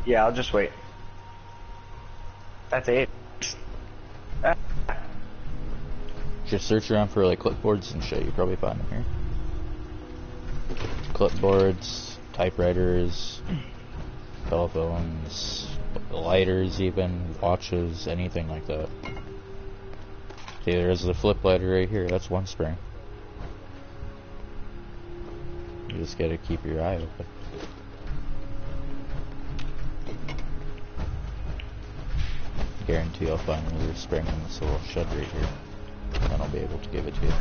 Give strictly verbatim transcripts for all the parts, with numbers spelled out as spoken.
Yeah, I'll just wait. That's eight. Ah. Just search around for like clipboards and shit. You probably find them here. Clipboards, typewriters, telephones, lighters, even watches, anything like that. See, there's the flip lighter right here. That's one spring. You just gotta keep your eye open. Guarantee I'll find another spring in this little shed right here. Then I'll be able to give it to you.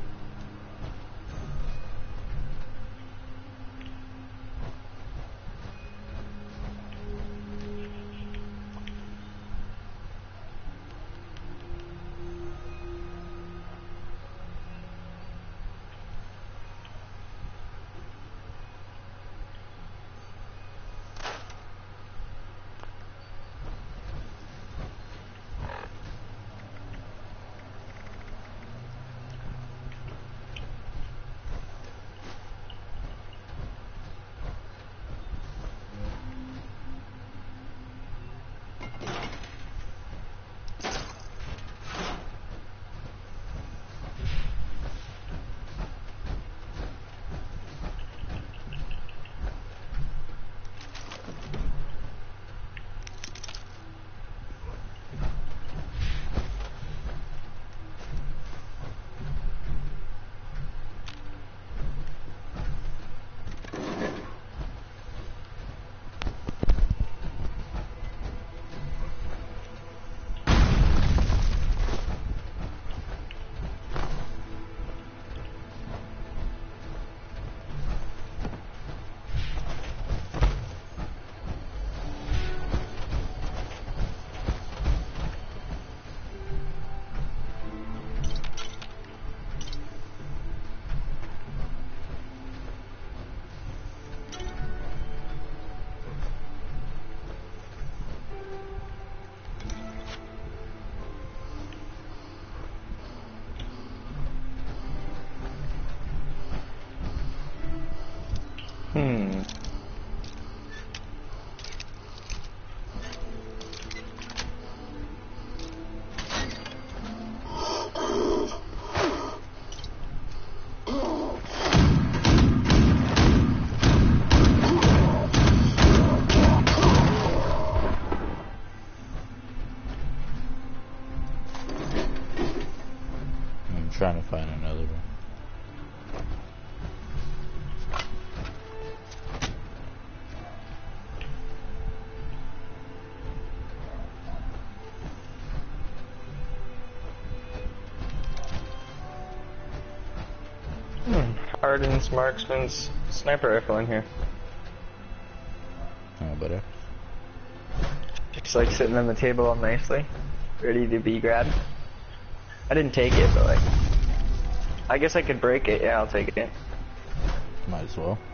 Hmm. I'm trying to find another one. Harden's Marksman's sniper rifle in here. Oh, better. Just like sitting on the table all nicely, ready to be grabbed. I didn't take it, but like, I guess I could break it. Yeah, I'll take it. Might as well.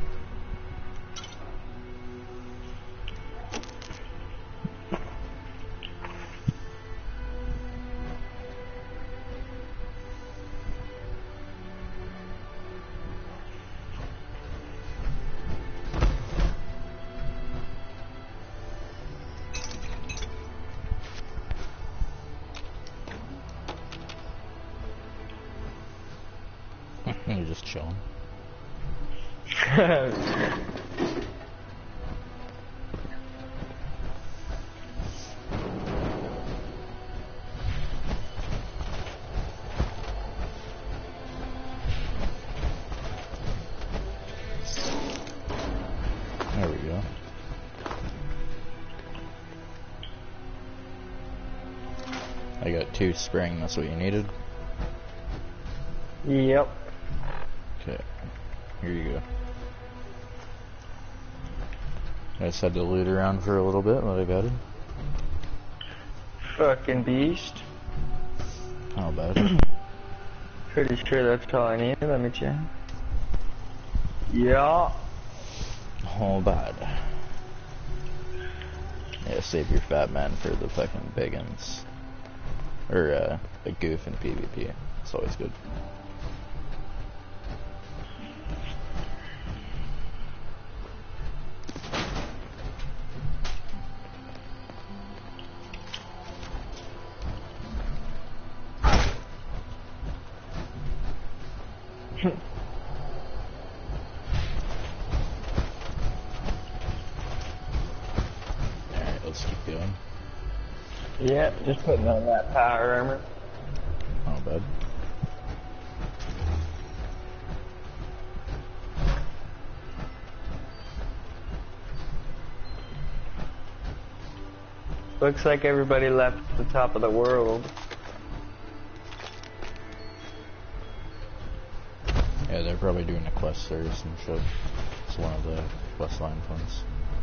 You're just chilling. There we go. I got two spring, that's what you needed? Yep. Okay, here you go. I just had to loot around for a little bit, but I got it. Fucking beast. How bad? Pretty sure that's all I need. Let me check. Yeah. How bad? Yeah, save your fat man for the fucking big uns. Or, uh, a goof in PvP. It's always good. Yeah, just putting on that power armor. Oh, bad. Looks like everybody left the top of the world. Yeah, they're probably doing a quest there or some shit. It's one of the quest line ones.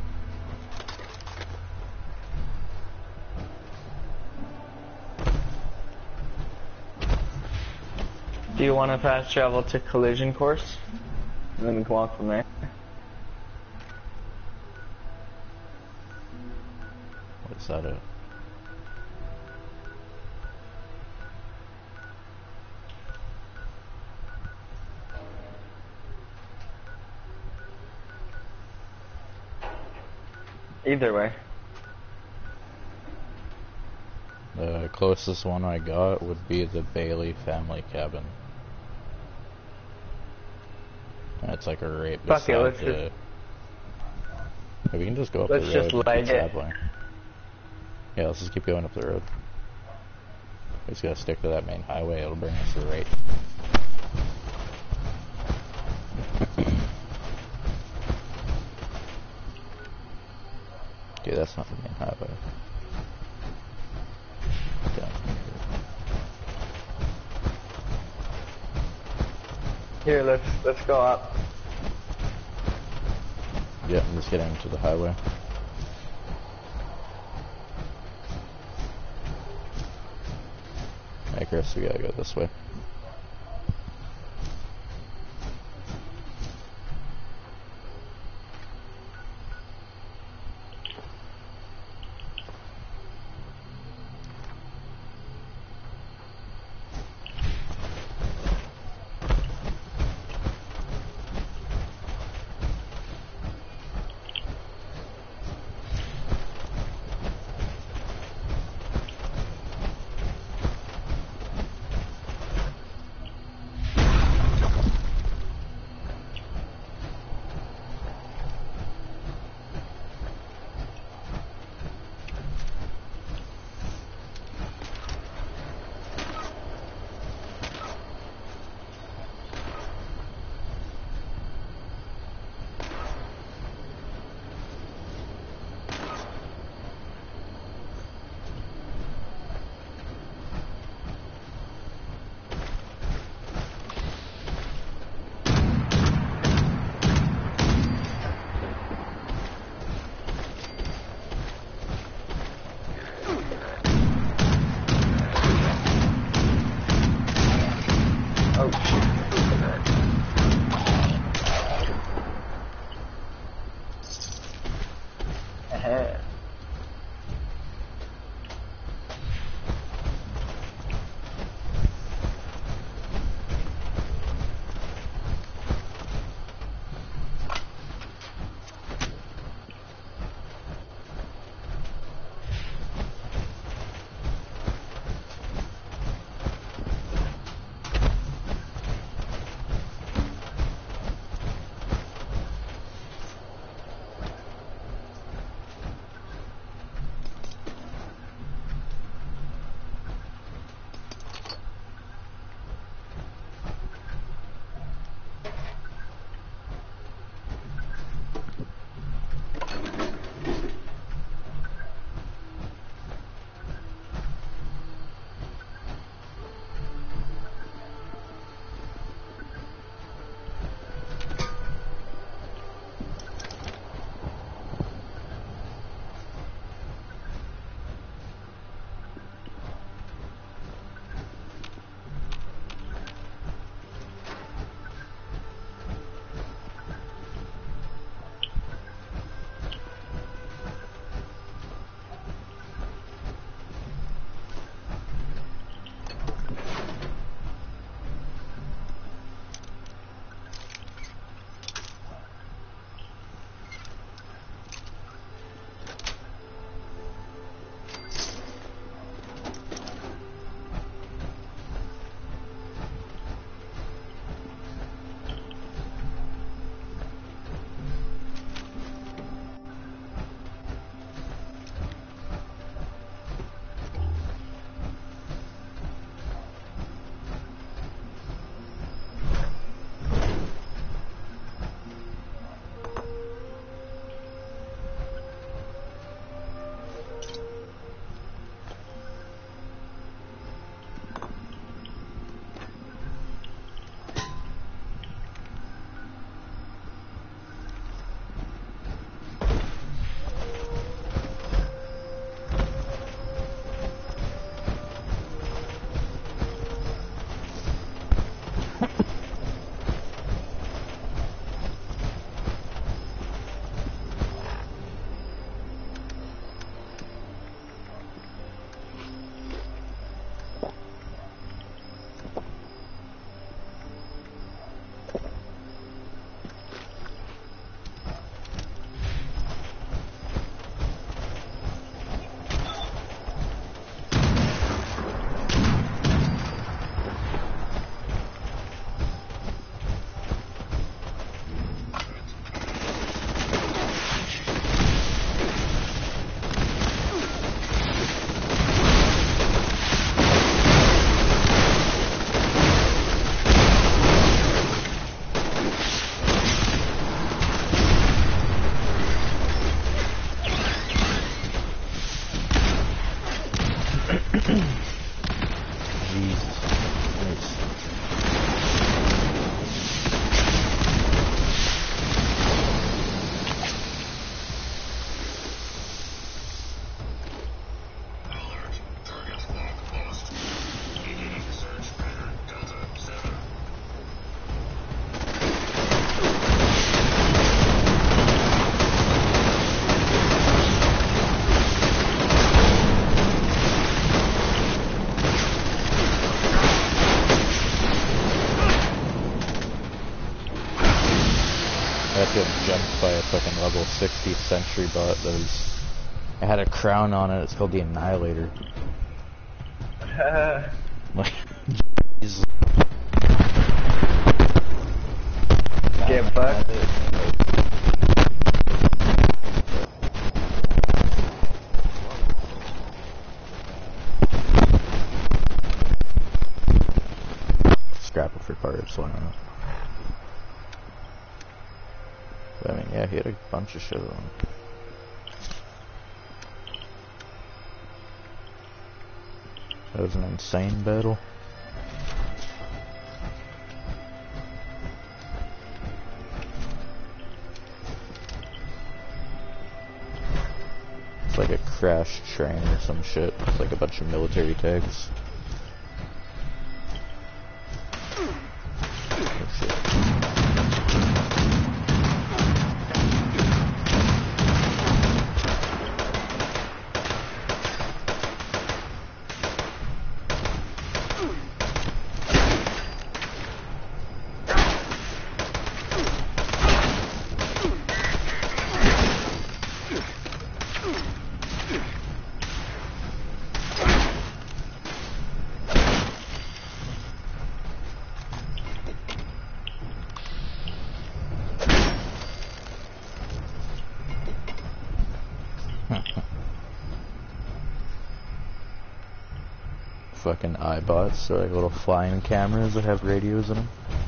Do you want to fast travel to collision course? And then we can walk from there. What's that at? Either way. The closest one I got would be the Bailey family cabin. That's like a right Fuck it, beside let's the... just- Yeah, we can just go up Let's the just road. leg and keep it. traveling. Yeah, let's just keep going up the road. We just gotta stick to that main highway, it'll bring us to the right. Okay, that's not the main highway. Down here. Here, let's let's go up. Yeah, I'm just getting to the highway. Hey Chris, we gotta go this way. Oh shit. Ahead. sixteenth century bot that was, it had a crown on it. It's called the Annihilator. Like, jeez. Get fucked. Scrap it for parts, why not? But I mean, yeah, he had a bunch of shit on. That was an insane battle. It's like a crashed train or some shit. It's like a bunch of military tags. Oh shit. Fucking iBots, they're like little flying cameras that have radios in them.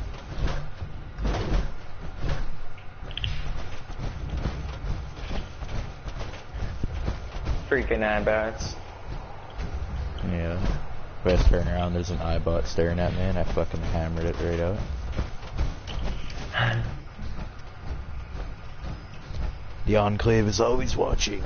Freaking iBots. Yeah. If I turn around, there's an iBot staring at me, and I fucking hammered it right out. The Enclave is always watching.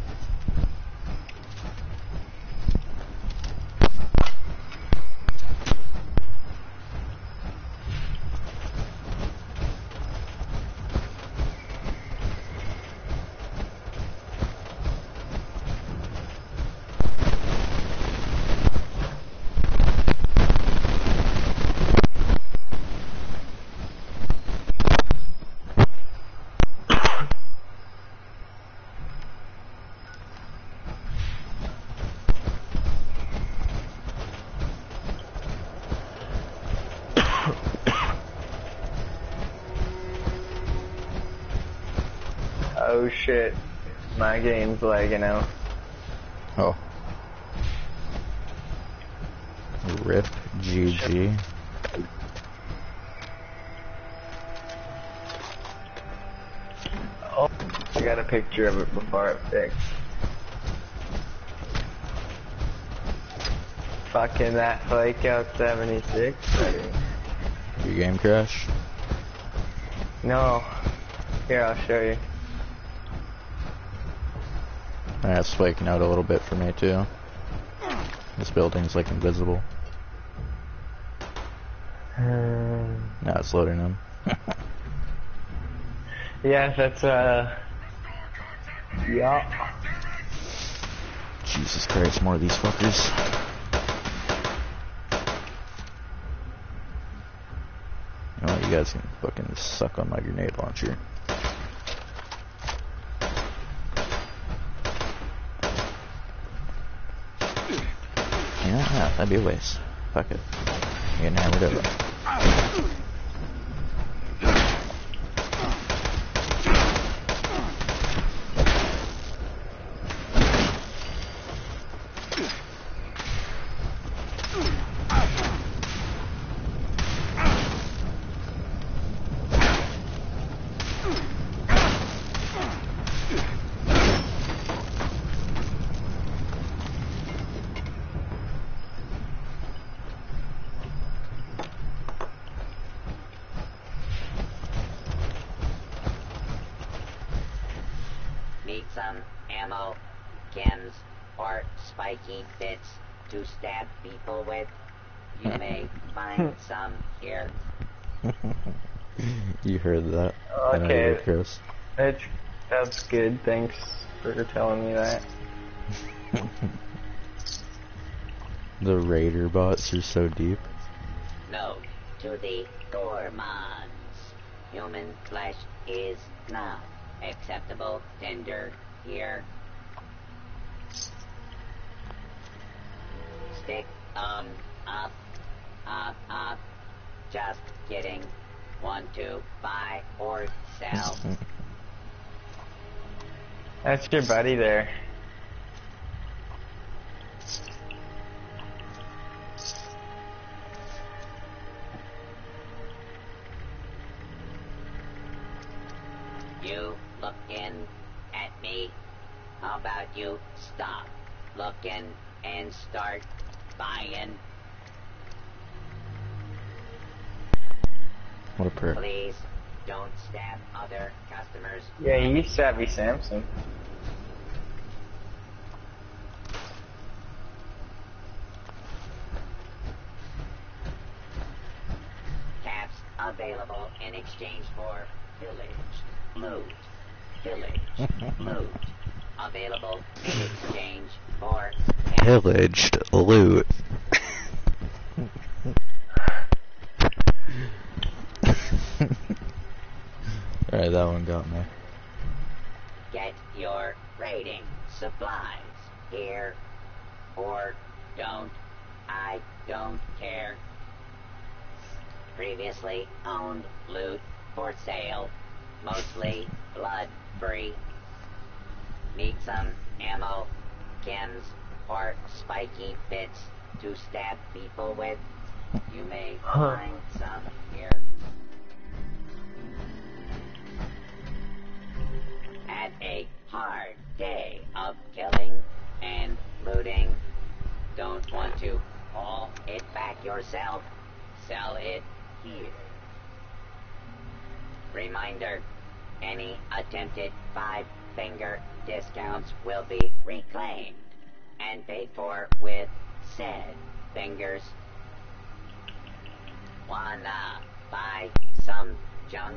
Oh shit, my game's lagging out. Oh. Rip G G. Oh, I got a picture of it before it fixed. Fucking that Flake out seventy-six. Your game crash? No. Here, I'll show you. Yeah, it's flaking out a little bit for me too. This building's like invisible. Um, Now it's loading in. yeah, that's uh. Yeah. Jesus Christ, more of these fuckers. You know what, you guys can fucking suck on my grenade launcher. Yeah, yeah, that'd be a waste. Fuck it. You're getting hammered over. Need some ammo, chems, or spiky bits to stab people with? You may find some here. You heard that. Okay. Uh, Chris. That's, that's good, thanks for telling me that. The raider bots are so deep. No to the Gormons. Human flesh is now acceptable tender here. Stick um up, up, up. Just kidding. Want to buy or sell? That's your buddy there. You looking at me? How about you stop looking and start buying? What a prick. Please don't stab other customers. Yeah, you savvy Samson. Caps available in exchange for pillage, loot, pillage, loot. Available in exchange for caps. Pillaged loot. Alright, that one got me. Get your raiding supplies here or don't. I don't care. Previously owned loot for sale, mostly blood free. Need some ammo, chems, or spiky bits to stab people with? You may find some here. At a hard day of killing and looting, don't want to haul it back yourself? Sell it here. Reminder, any attempted five-finger discounts will be reclaimed and paid for with said fingers. Wanna buy some junk?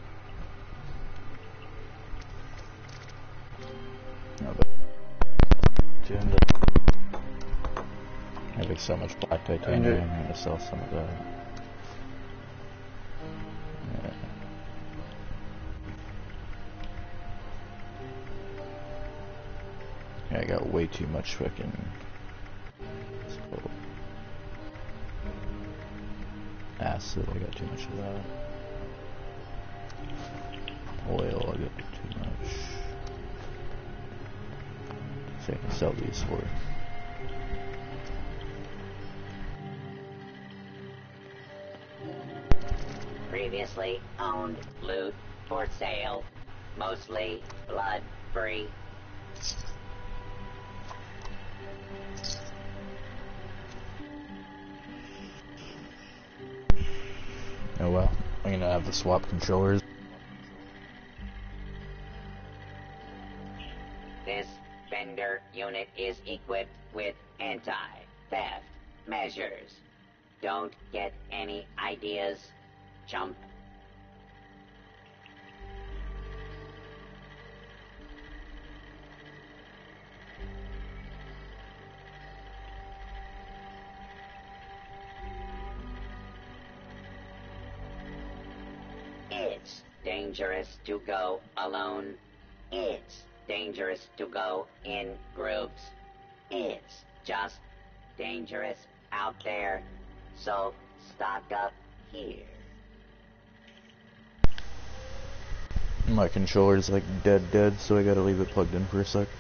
No, but agenda. Having so much black titanium, I'm gonna sell some of that. Yeah. Yeah, I got way too much fucking acid. I got too much of that. Oil, I got too much. So I can sell these for. Previously owned loot for sale, mostly blood free. Oh well, I'm gonna have to swap controllers. This vendor unit is equipped with anti-theft measures. Don't get any ideas, chump. It's dangerous to go alone. It's dangerous to go in groups. It's just dangerous out there. So stock up here. My controller's like dead dead, so I gotta leave it plugged in for a sec.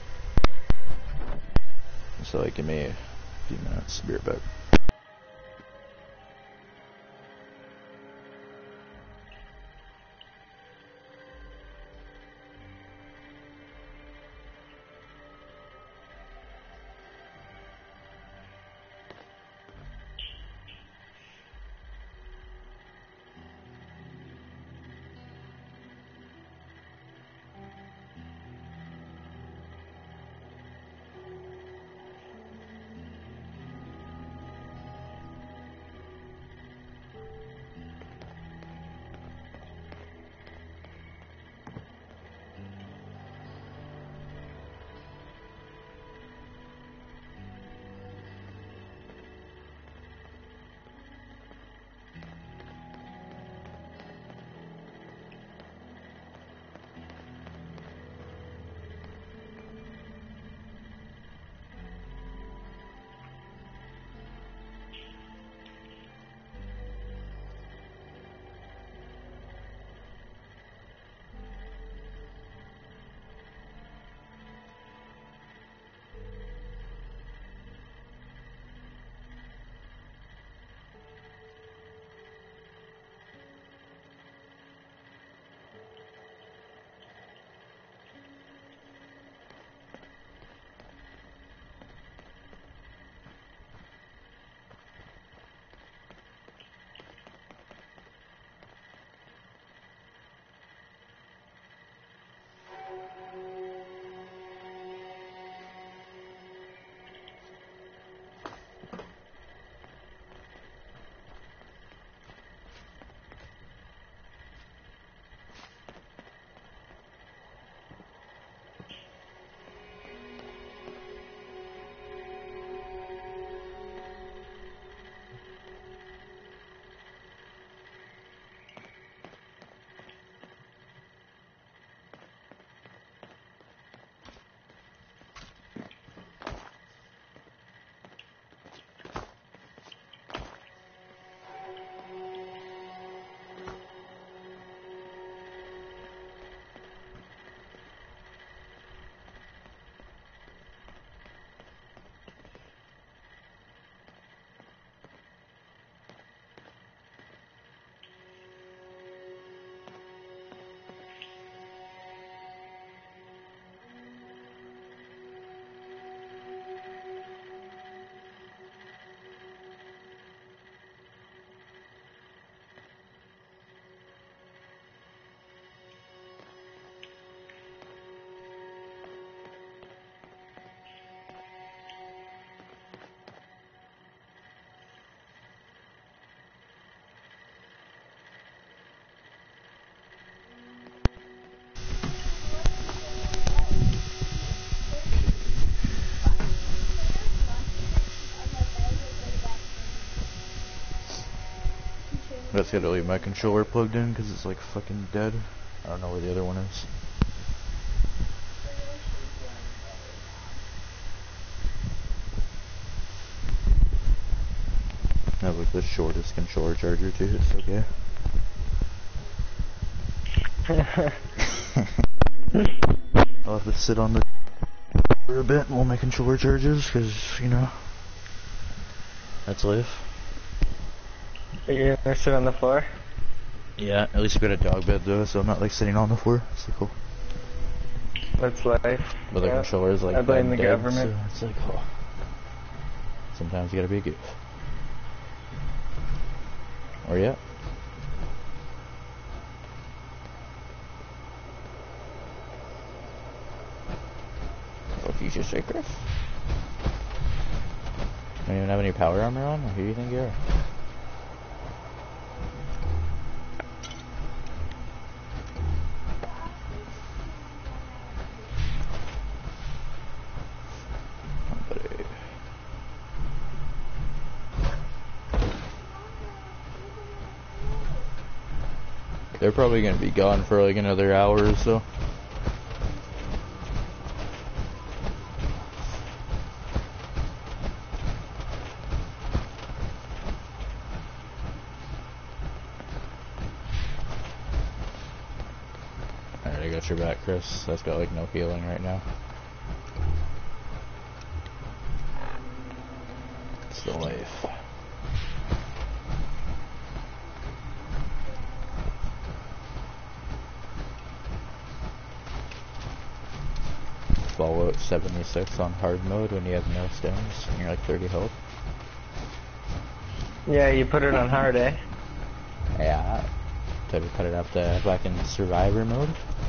So like give me a few minutes, be right back. just gotta leave my controller plugged in because it's like fucking dead. I don't know where the other one is. I have like the shortest controller charger too, it's okay. I'll have to sit on the for a bit while my controller charges, because, you know, that's life. Are you gonna sit on the floor? Yeah, at least we got a dog bed though, so I'm not like sitting on the floor. It's like cool. That's life. But the Yeah. controller is like I blame the dead, government. so it's like, oh. Sometimes you gotta be a goof. Or yeah. Oh, future secret. Don't even have any power armor on? Or who do you think you are? They're probably gonna be gone for like another hour or so. Alright, I got your back, Chris. That's got like no healing right now. It's the life. Fallout seventy-six on hard mode when you have no stones and you're like thirty health. Yeah, you put it on hard, eh? Yeah. Did we put it up to back in survivor mode?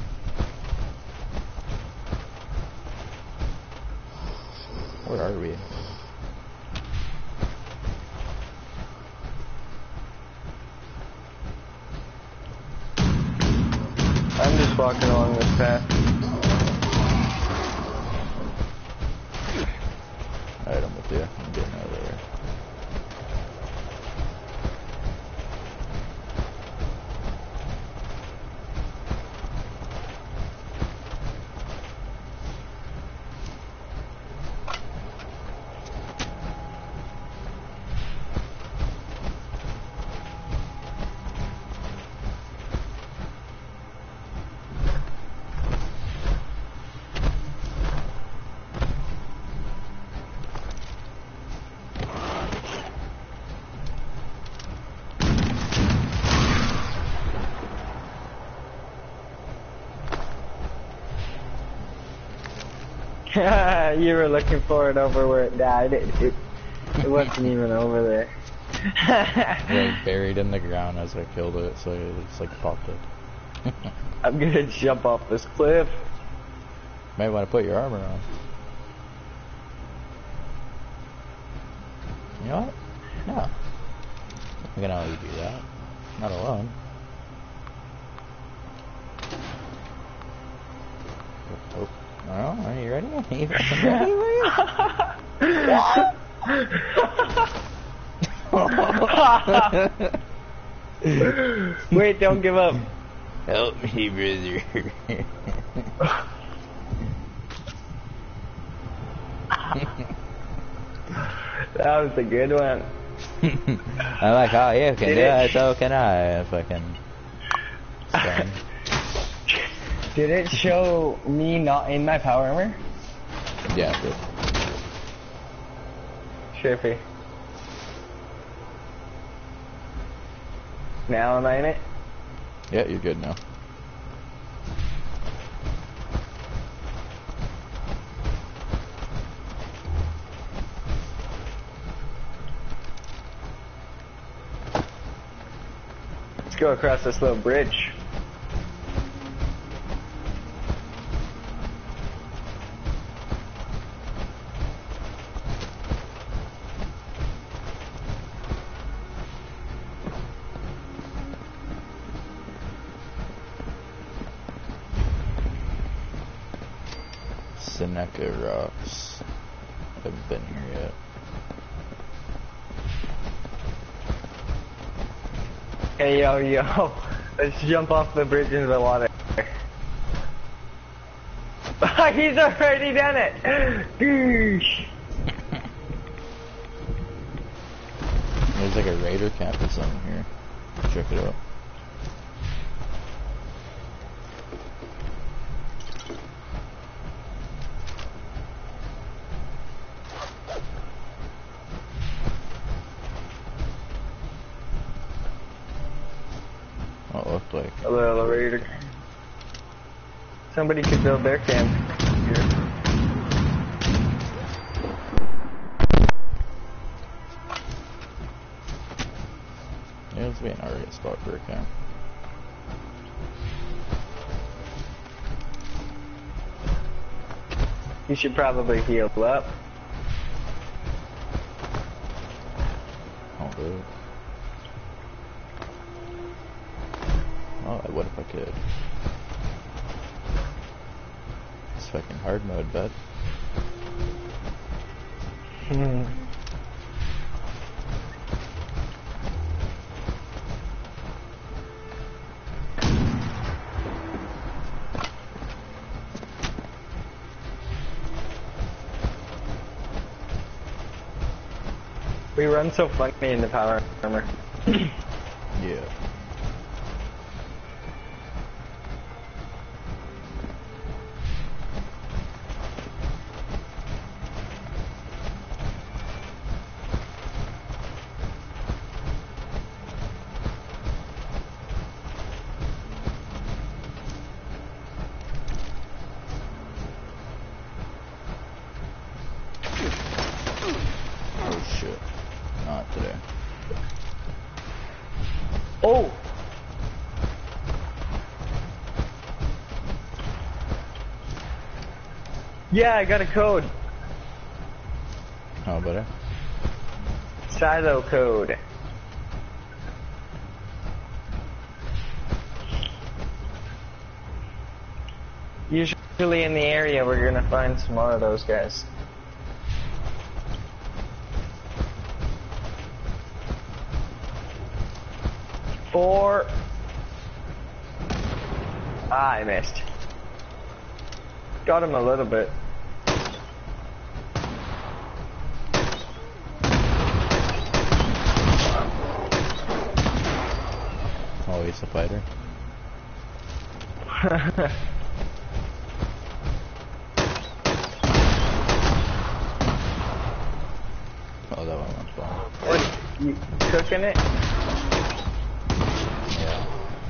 Where are we? I'm just walking along this path. Alright, I'm with you. I'm getting out of there. You were looking for it over where it died. It, it, it wasn't even over there. Like buried in the ground as I killed it, so it just like popped it. I'm gonna jump off this cliff. Might want to put your armor on. You know what? No. I'm gonna let you do that. Not alone. Oh. Oh, are you ready? Are you fucking ready? What? Wait, don't give up. Help me, brother. That was a good one. I'm like, oh, you can Did do it? it, so can I. Fucking. Stun. Did it show me not in my power armor? Yeah, it did. Trippy. Now am I in it? Yeah, you're good now. Let's go across this little bridge. Seneca Rocks. Haven't been here yet. Hey, yo, yo. Let's jump off the bridge into the water. He's already done it! Goosh! There's like a raider camp or something here. Check it out. What it looked like. A little raider. Somebody could build their camp here. Yeah, this would be an alright spot for a camp. You should probably heal up. Oh, dude. Oh, what if I could? It's fucking hard mode, bud. Hmm. We run so funny in the power armor. Yeah. Oh shit. Not today. Oh! Yeah, I got a code. How about it? Silo code. Usually in the area we're gonna find some more of those guys. Four. Ah, I missed. Got him a little bit. Oh, he's a fighter. Oh, that one went far. What? You cooking it? Yeah.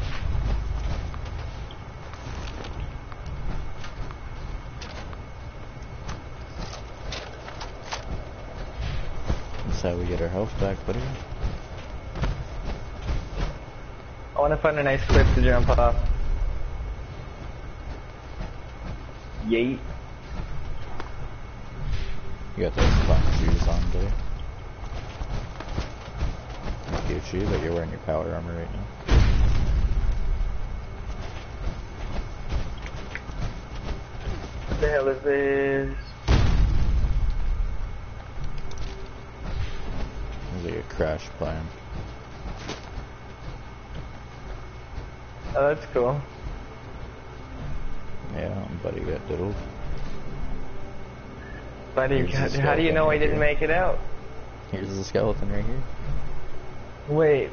That's how we get our health back, buddy. I want to find a nice cliff to jump off. Yeet. You got those fun shoes on, buddy. Gucci, but you're wearing your power armor right now. What the hell is this? There's like a crash plan. Oh, that's cool. Yeah, buddy got diddled. Buddy, Here's the how do you know I skeleton didn't right make it out? Here's the skeleton right here. Wait.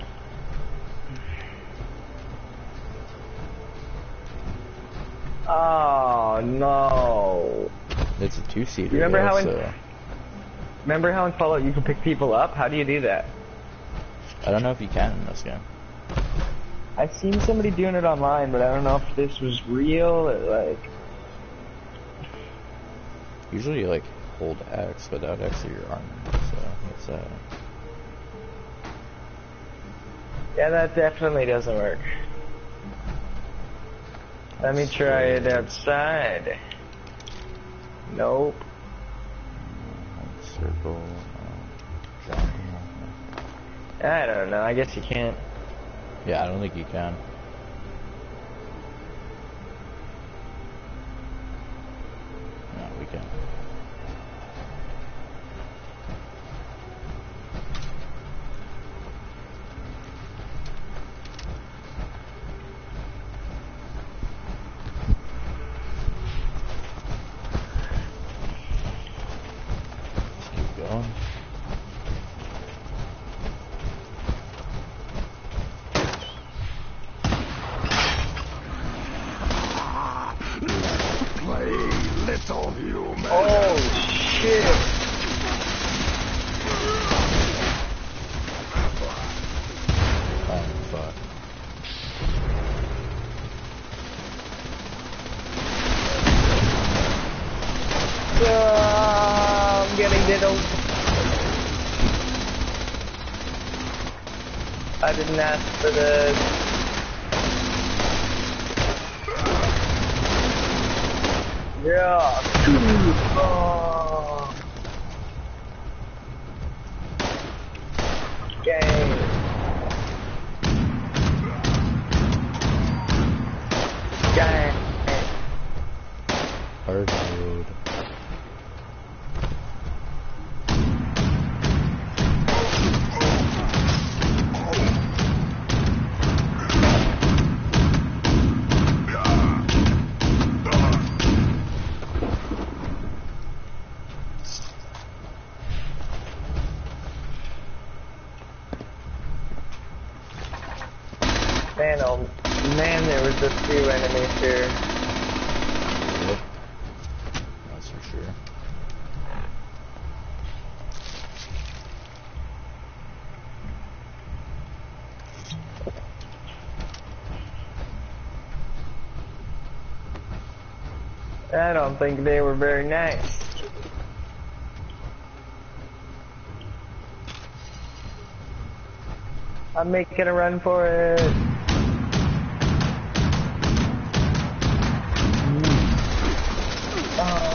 Oh no. It's a two-seater. Remember though, how in so Remember how in Fallout you can pick people up? How do you do that? I don't know if you can in this game. I've seen somebody doing it online, but I don't know if this was real or like. Usually you like hold X without X or your armor, so it's uh. Yeah, that definitely doesn't work. Let me try it outside. Nope. Circle. Uh, jump. I don't know. I guess you can't. Yeah, I don't think you can. No, we can. Oh shit! Oh fuck. Oh, I'm getting diddled. I didn't ask for this. Yeah. Oh. Game. Game. Hard mode. Man, oh man, there was a few enemies here. Yep. That's for sure. I don't think they were very nice. I'm making a run for it. Oh.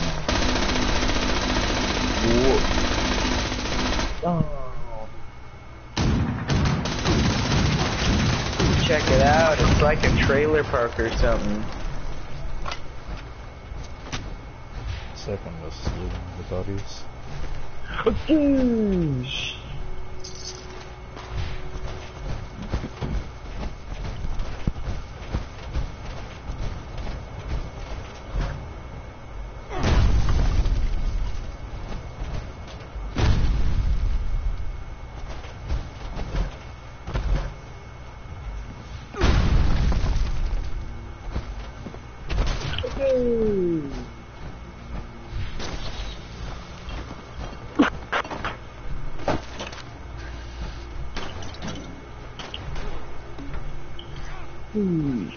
Oh. Check it out. It's like a trailer park or something. Second was looting the bodies. Hmm.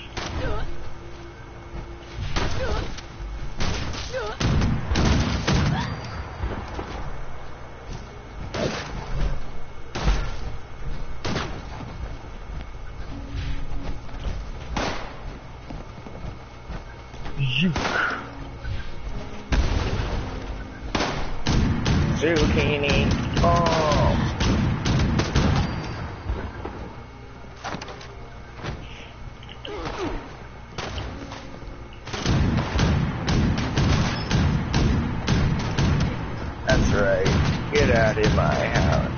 Zucchini. Oh. That's right. Get out of my house.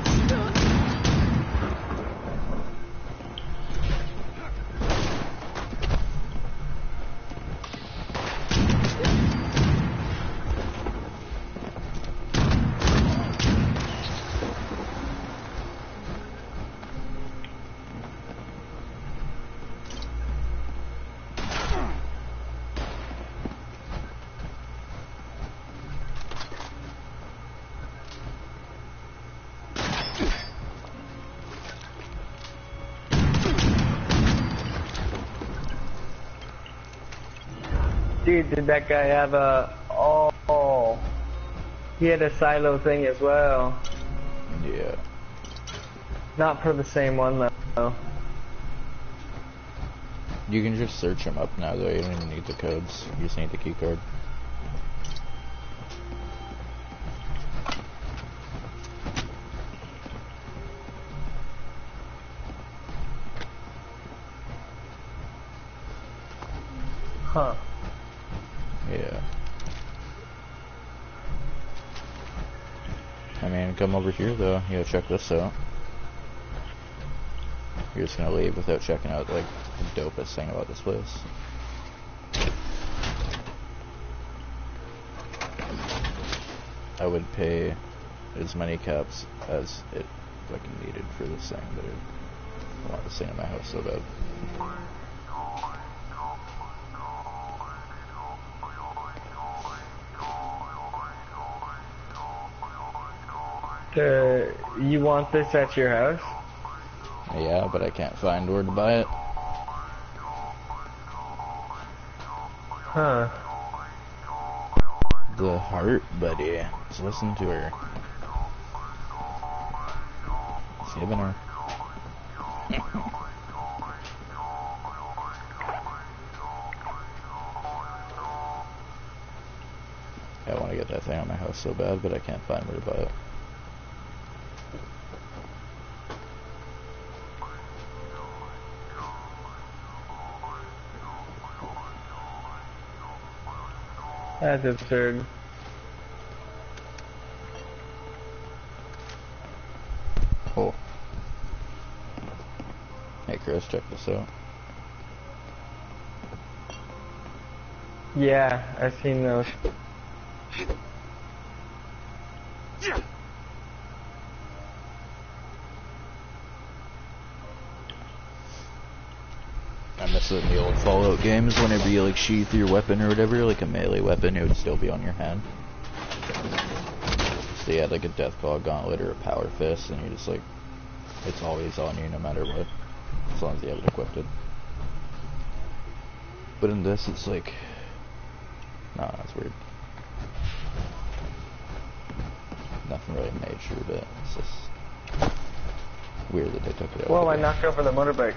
Dude, did that guy have a... Oh, he had a silo thing as well. Yeah. Not for the same one though. You can just search them up now though, you don't even need the codes. You just need the key card. Huh. Yeah. I mean, come over here though, you gotta check this out. You're just gonna leave without checking out like the dopest thing about this place. I would pay as many caps as it fucking needed for this thing, but I want to stay in my house so bad. Uh, you want this at your house? Yeah, but I can't find where to buy it. Huh. The heart, buddy. Just listen to her. It's giving her. I want to get that thing on my house so bad, but I can't find where to buy it. That's absurd. Oh. Hey Chris, check this out. Yeah, I've seen those. I miss it in the old Fallout games whenever you like sheath your weapon or whatever, like a melee weapon, it would still be on your hand. So you had like a Deathclaw gauntlet or a power fist and you're just like, it's always on you no matter what, as long as you have it equipped. But in this it's like, no, that's weird. Nothing really major, but it's just weird that they took it out. Whoa, I knocked over the motorbike.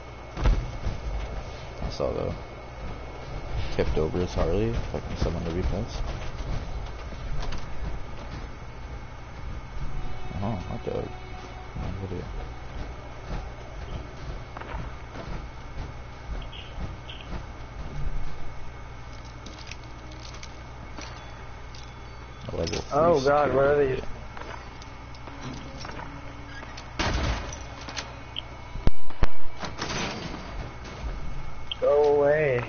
I saw the tipped over his Harley, expecting someone to replace. Oh, hot dog. No video. A level three Oh god, what are these? Go away.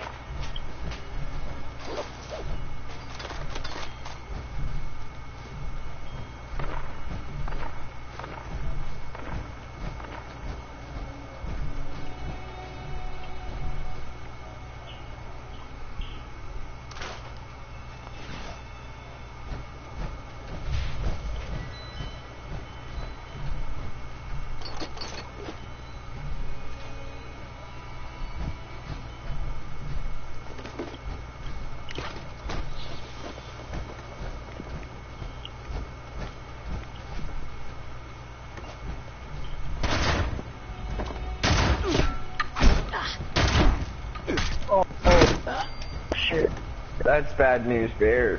Oh, oh, shit. That's bad news, bears.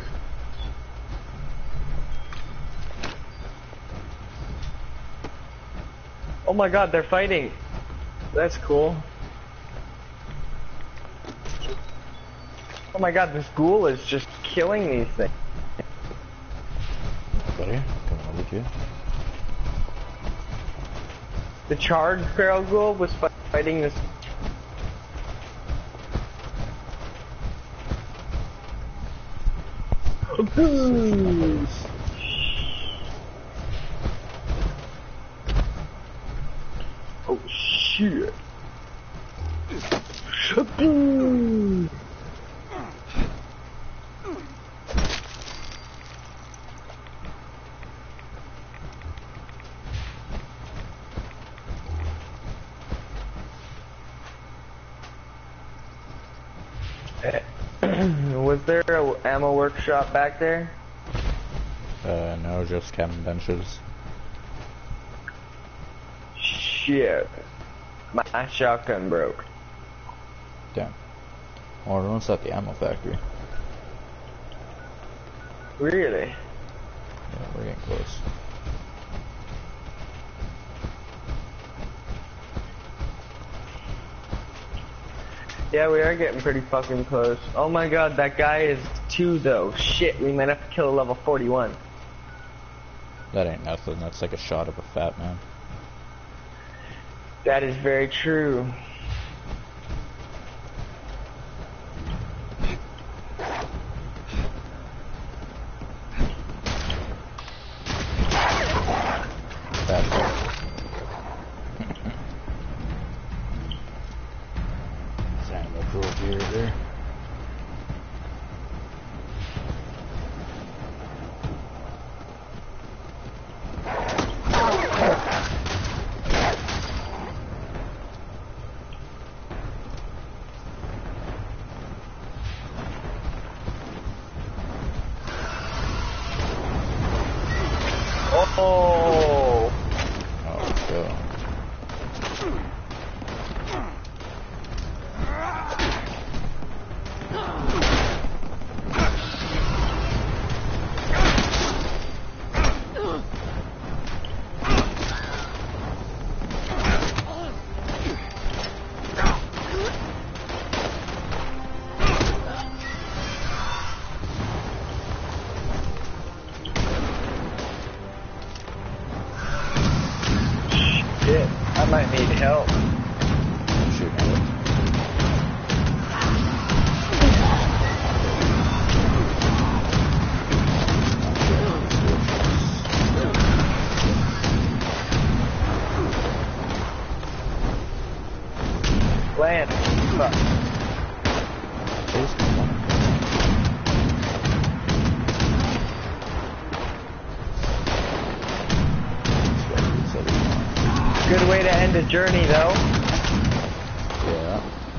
Oh my god, they're fighting. That's cool. Oh my god, this ghoul is just killing these things. Buddy, coming over to you. The charred feral ghoul was fi fighting this. Oh shit. Was there a ammo workshop back there? Uh, no, just chem benches. Shit. My shotgun broke. Damn. Well, we're almost at the ammo factory. Really? Yeah, we're getting close. Yeah, we are getting pretty fucking close. Oh my god, that guy is two though. Shit, we might have to kill a level forty-one. That ain't nothing, that's like a shot of a fat man. That is very true. Fat man. Animal cruelty right there. Oh. Oh, let's go. Shit, I might need help. I'm shooting at it. Land. Fuck. Please come on. Good way to end a journey, though. Yeah.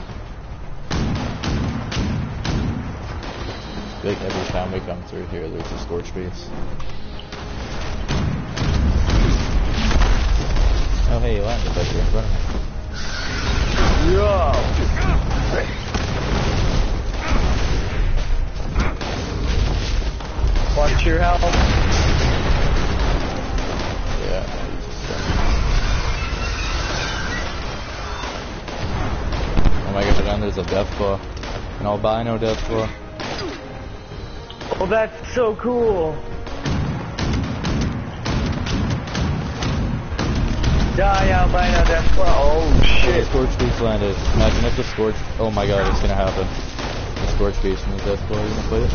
I feel like every time we come through here, there's a scorch base. Oh, hey, you landed right here in front of me. Yo. Watch your health. Yeah, no, he's just stuck. Oh my god, and there's a death claw. An albino death claw. Oh, that's so cool. Die, albino death claw. Oh, The shit. scorch beast landed. Imagine if the scorch. Oh my god, it's gonna happen. The scorch beast and the death claw. You gonna play it?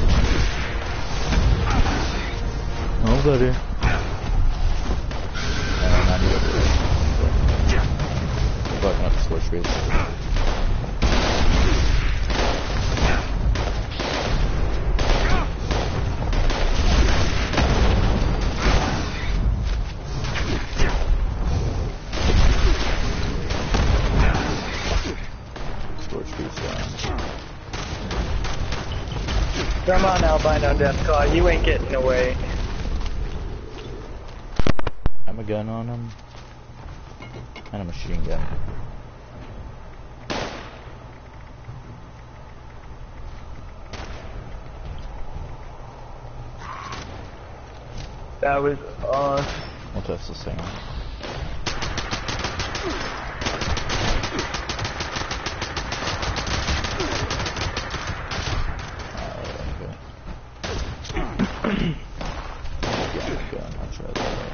Oh, buddy. And I'm not even doing it. Fucking up the scorch beast. Scorch beast down. Come on, albino death claw. You ain't getting away. I'm a gun on him. And a machine gun. That was awesome. We'll test this thing out. Gun, I'll try that out.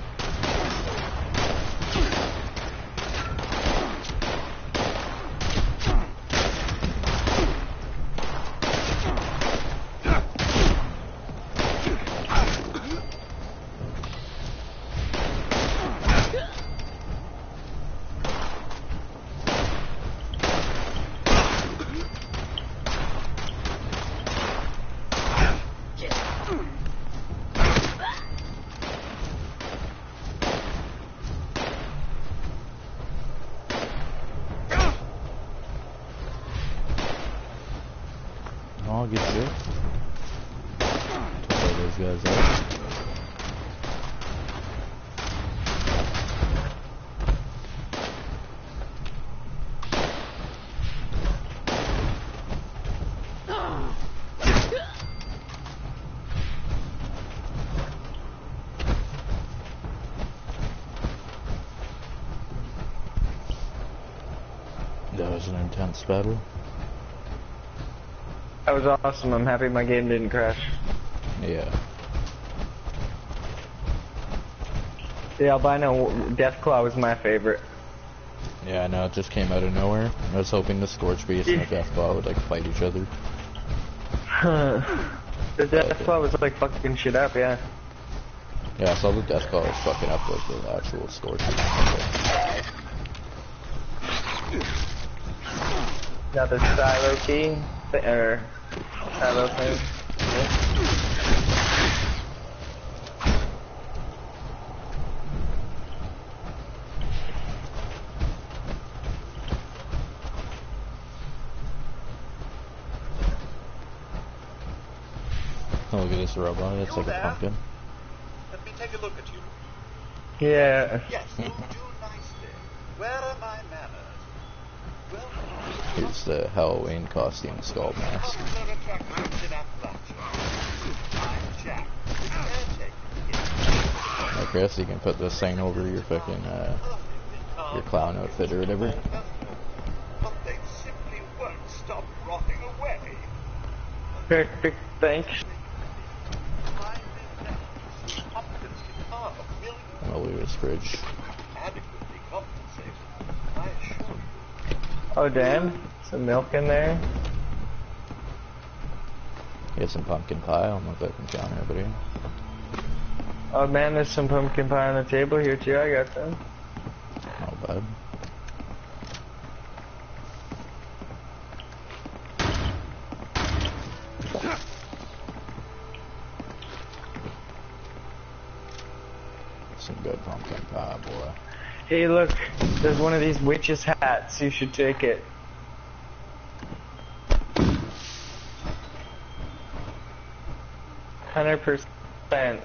I'll get you. Play those guys out. That was an intense battle. That was awesome. I'm happy my game didn't crash. Yeah. The albino death claw was my favorite. Yeah, I know, it just came out of nowhere. I was hoping the Scorch Beast and the Death Claw would like fight each other. The death claw was like fucking shit up, yeah. Yeah, I saw the Death Claw was fucking up like the actual Scorch Beast. Now the silo key, or silo thing. Yeah. Oh, look at this robot, it's like a there? pumpkin. Let me take a look at you. Yeah. Yes, you do nicely. Where are my manners? Well, Here's the Halloween costume skull mask. popular attractions in Appalachia. I'm Jack, the caretaker here. Hey Chris, you can put this thing over your fucking, uh, your clown outfit or whatever. But they simply won't stop rotting away. Perfect, thanks. My investments in pumpkins are a million I'm gonna leave his fridge. adequately compensated, I assure you. Oh damn, some milk in there. Get some pumpkin pie on the fucking counter, buddy. Oh man, there's some pumpkin pie on the table here too, I got some. Oh, bud. Some good pumpkin pie, boy. Hey look, there's one of these witches' hats, you should take it. Hundred percent.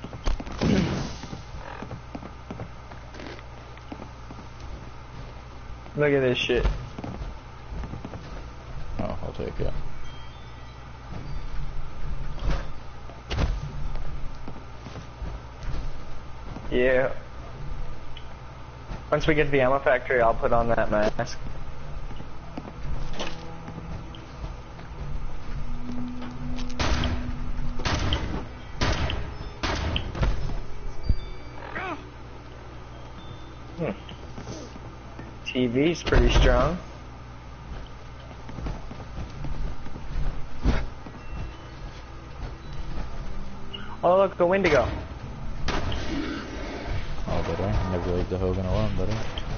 Look at this shit. Oh, I'll take it. Yeah. Once we get to the ammo factory, I'll put on that mask. Hmm. T V's pretty strong. Oh look, a Wendigo. Oh, buddy. Never leave the Hogan alone, buddy.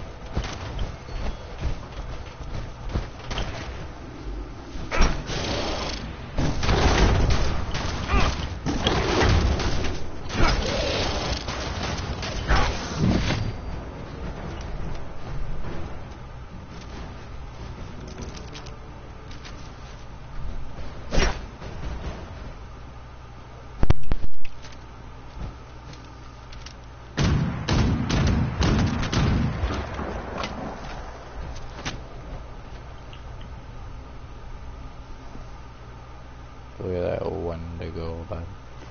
Look at that Wendigo, bud.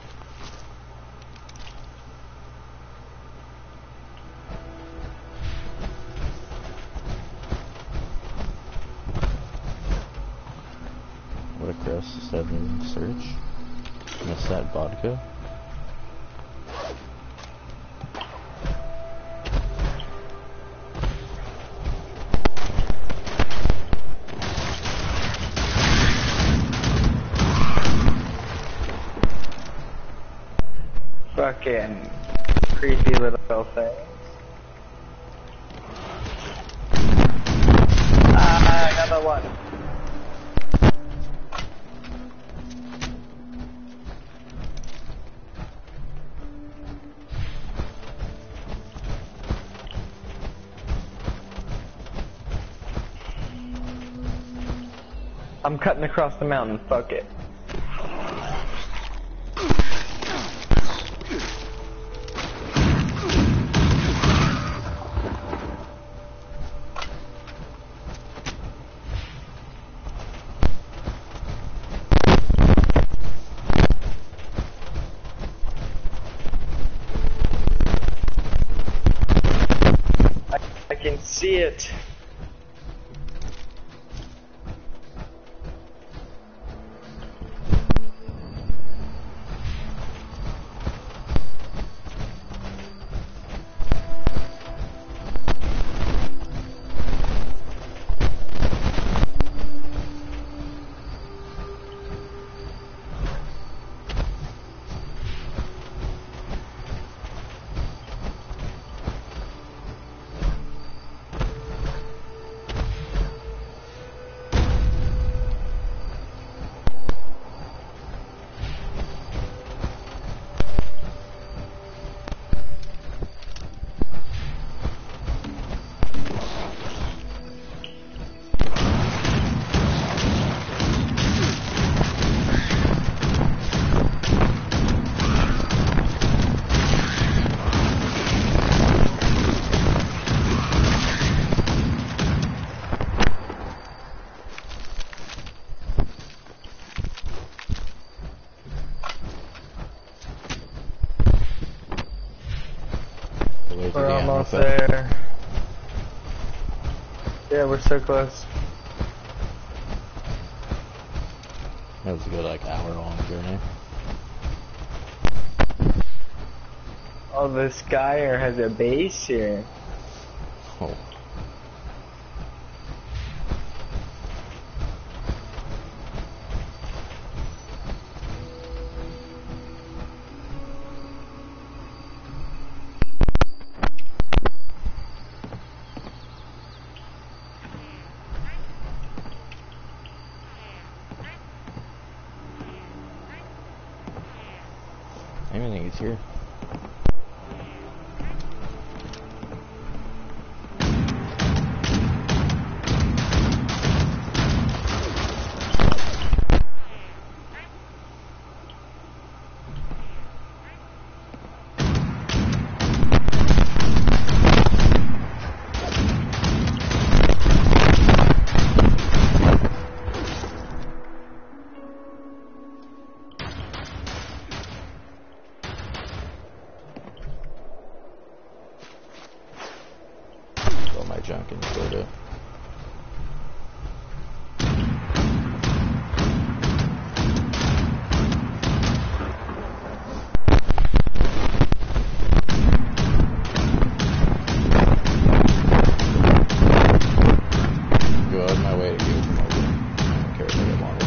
What a Chris said in search. Miss that vodka. Fucking creepy little thing. Ah, another one. I'm cutting across the mountain, fuck it. I can see it. halfway through We're the ammo almost fest. there. Yeah, we're so close. That was a good like hour long journey. Oh, this guy has a base here. Oh. I don't even think he's here. All my junk in soda. Go out of my way to give them over. I don't care if I get longer.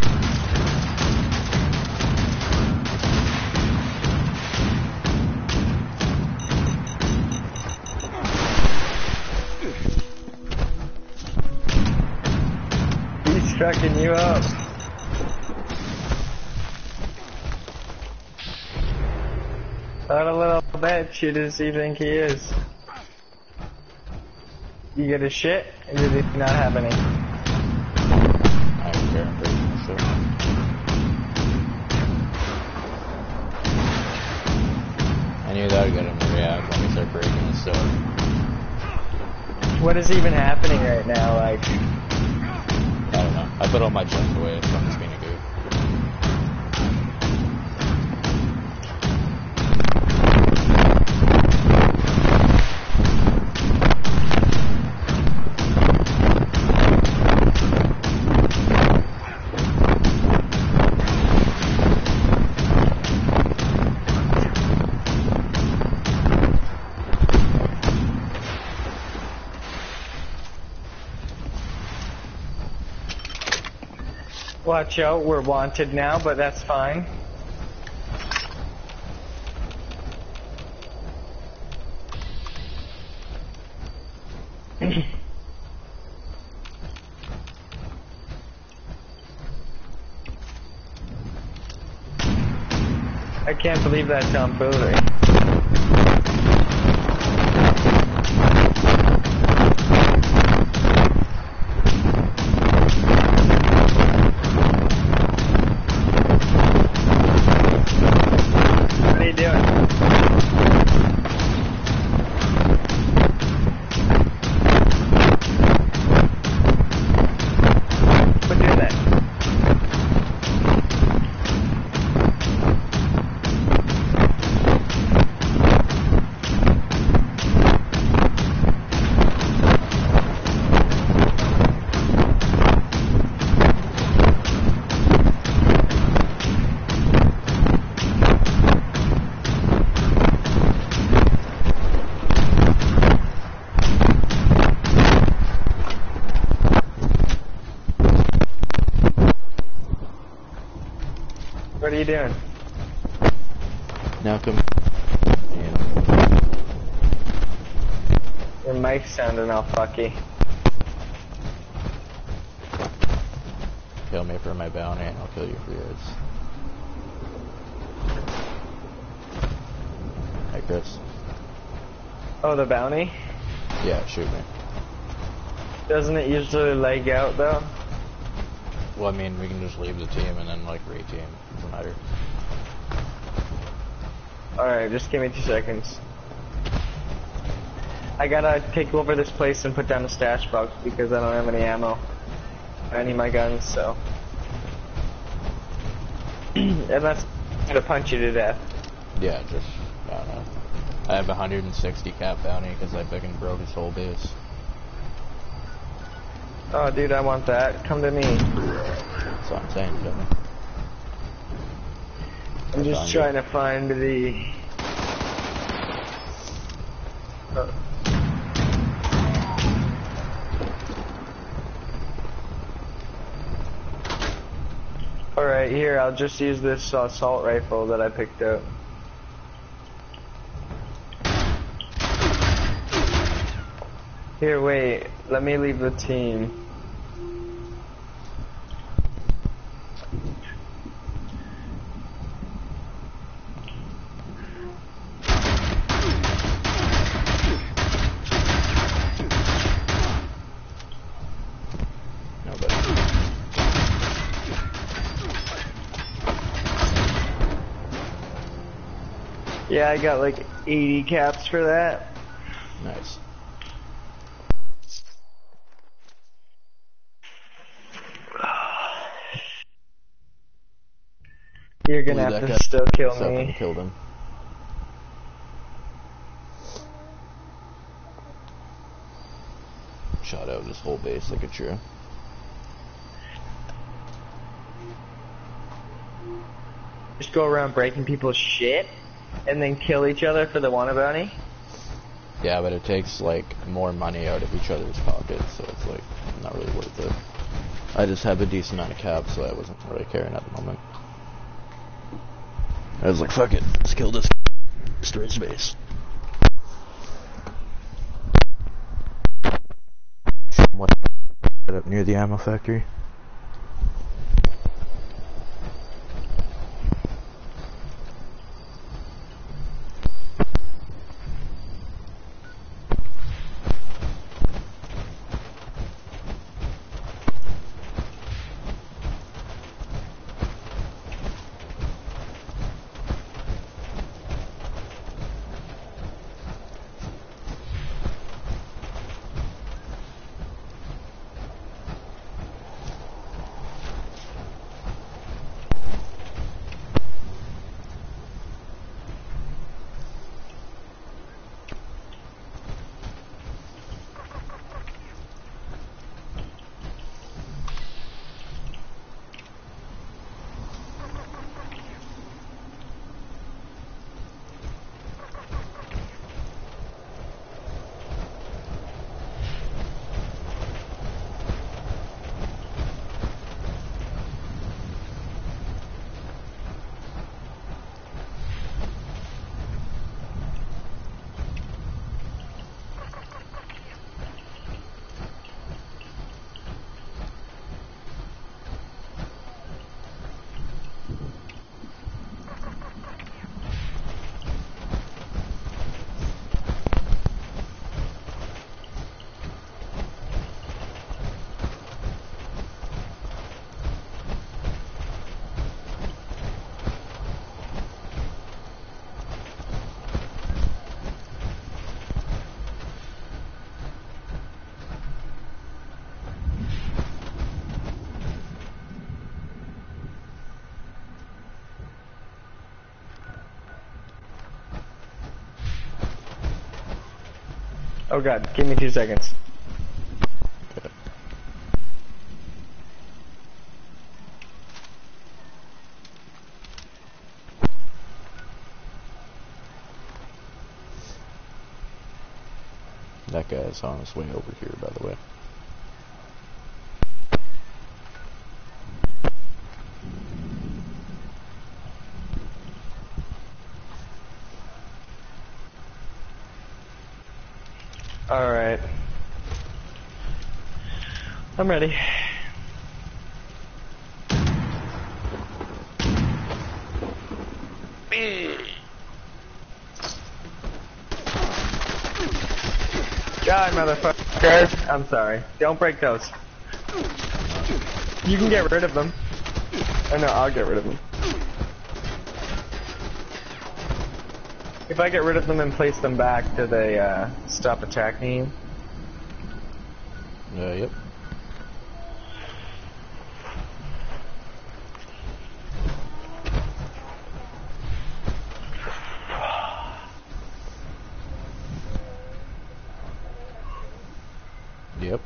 He's trucking you up. What a little bitch, who does he think he is? You get a shit, or did he not have any? I don't care. I'm breaking the shit. I knew that would get him to react when we start breaking and stuff. What is even happening right now? Like, I don't know. I put all my junk away, so I'm just being a goof. watch out, we're wanted now, but that's fine. I can't believe that tomfoolery. What are you doing? Quit doing that. What are you doing? Now come. Yeah. Your mic's sounding all fucky. Kill me for my bounty, and I'll kill you for yours. Hey, Chris. Oh, the bounty? Yeah, shoot me. Doesn't it usually leg out though? Well, I mean, we can just leave the team and then, like, re-team. Doesn't matter. Alright, just give me two seconds. I gotta take over this place and put down a stash box because I don't have any ammo. I need my guns, so. Unless I'm gonna punch you to death. Yeah, just, I don't know. I have a one hundred sixty cap bounty because I fucking broke his whole base. Oh, dude, I want that. Come to me. That's what I'm saying, dummy. I'm just trying to find the... Uh. Alright, here, I'll just use this assault rifle that I picked up. Here, wait, let me leave the team. Yeah, I got like eighty caps for that. Nice. You're gonna have to still kill me. Killed him. Shot out his whole base like a true. Just go around breaking people's shit and then kill each other for the wanna bounty? Yeah, but it takes like more money out of each other's pockets, so it's like not really worth it. I just have a decent amount of caps, so I wasn't really caring at the moment. I was like, fuck it, let's kill this storage space. Somewhat up near the ammo factory. Oh god, give me two seconds. That guy's on his way over here, by the way. Alright. I'm ready. God, motherfucker. I'm sorry. Don't break those. You can get rid of them. Oh no, I'll get rid of them. If I get rid of them and place them back, do they uh, stop attacking you? Uh, yep. Yep.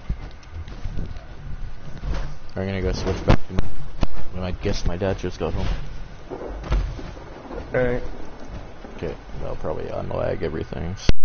I'm gonna go switch back to my, I guess my dad just got home. Alright. Okay, that'll probably unlag everything.